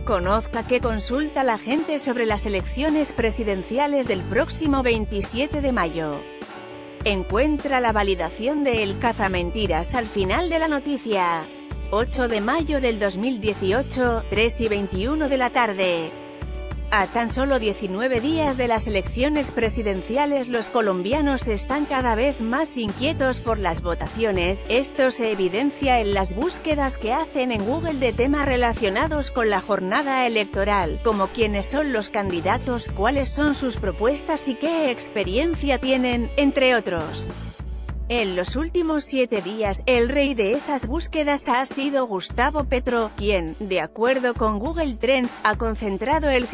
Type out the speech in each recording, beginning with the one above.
Conozca qué consulta la gente sobre las elecciones presidenciales del próximo 27 de mayo. Encuentra la validación de El Cazamentiras al final de la noticia. 8 de mayo del 2018, 3:21 de la tarde. A tan solo 19 días de las elecciones presidenciales, los colombianos están cada vez más inquietos por las votaciones. Esto se evidencia en las búsquedas que hacen en Google de temas relacionados con la jornada electoral, como quiénes son los candidatos, cuáles son sus propuestas y qué experiencia tienen, entre otros. En los últimos 7 días, el rey de esas búsquedas ha sido Gustavo Petro, quien, de acuerdo con Google Trends, ha concentrado el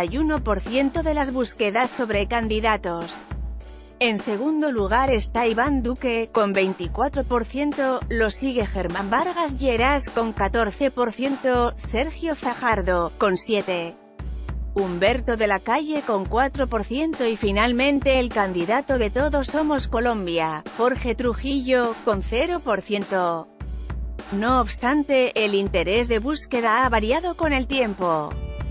51% de las búsquedas sobre candidatos. En segundo lugar está Iván Duque, con 24%, lo sigue Germán Vargas Lleras, con 14%, Sergio Fajardo, con 7%. Humberto de la Calle con 4% y finalmente el candidato de Todos Somos Colombia, Jorge Trujillo, con 0%. No obstante, el interés de búsqueda ha variado con el tiempo.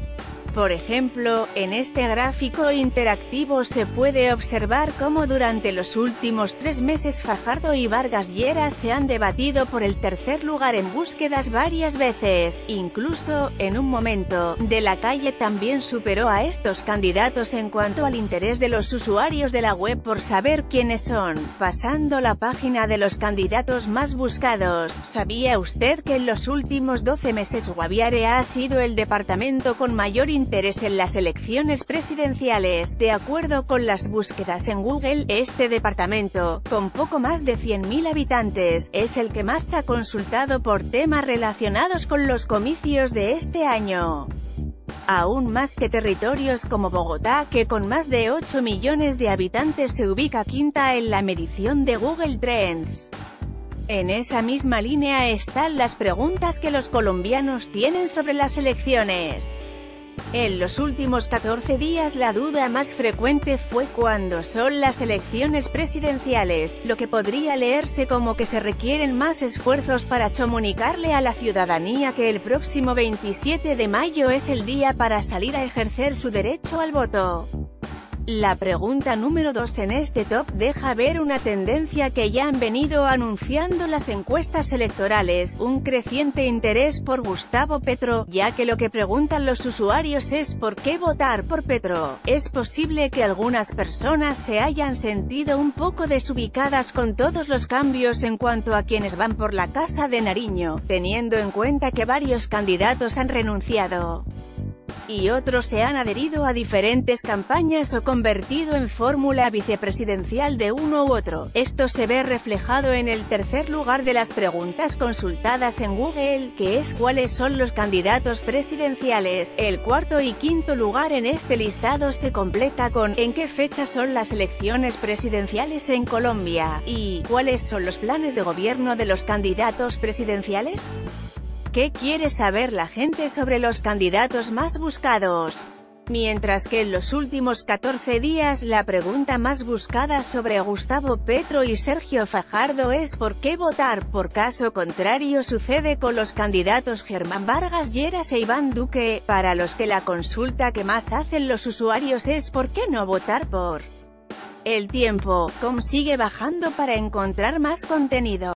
Por ejemplo, en este gráfico interactivo se puede observar cómo durante los últimos 3 meses Fajardo y Vargas Lleras se han debatido por el tercer lugar en búsquedas varias veces. Incluso, en un momento, De la Calle también superó a estos candidatos en cuanto al interés de los usuarios de la web por saber quiénes son. Pasando la página de los candidatos más buscados, ¿sabía usted que en los últimos 12 meses Guaviare ha sido el departamento con mayor interés en las elecciones presidenciales? De acuerdo con las búsquedas en Google, este departamento, con poco más de 100.000 habitantes, es el que más ha consultado por temas relacionados con los comicios de este año. Aún más que territorios como Bogotá, que con más de 8 millones de habitantes se ubica quinta en la medición de Google Trends. En esa misma línea están las preguntas que los colombianos tienen sobre las elecciones. En los últimos 14 días la duda más frecuente fue ¿cuándo son las elecciones presidenciales?, lo que podría leerse como que se requieren más esfuerzos para comunicarle a la ciudadanía que el próximo 27 de mayo es el día para salir a ejercer su derecho al voto. La pregunta número 2 en este top deja ver una tendencia que ya han venido anunciando las encuestas electorales, un creciente interés por Gustavo Petro, ya que lo que preguntan los usuarios es ¿por qué votar por Petro? Es posible que algunas personas se hayan sentido un poco desubicadas con todos los cambios en cuanto a quienes van por la Casa de Nariño, teniendo en cuenta que varios candidatos han renunciado. Y otros se han adherido a diferentes campañas o convertido en fórmula vicepresidencial de uno u otro. Esto se ve reflejado en el tercer lugar de las preguntas consultadas en Google, que es ¿cuáles son los candidatos presidenciales? El cuarto y quinto lugar en este listado se completa con ¿en qué fecha son las elecciones presidenciales en Colombia? Y ¿cuáles son los planes de gobierno de los candidatos presidenciales? ¿Qué quiere saber la gente sobre los candidatos más buscados? Mientras que en los últimos 14 días la pregunta más buscada sobre Gustavo Petro y Sergio Fajardo es ¿por qué votar? Por caso contrario sucede con los candidatos Germán Vargas Lleras e Iván Duque, para los que la consulta que más hacen los usuarios es ¿por qué no votar por? El tiempo.com sigue bajando para encontrar más contenido.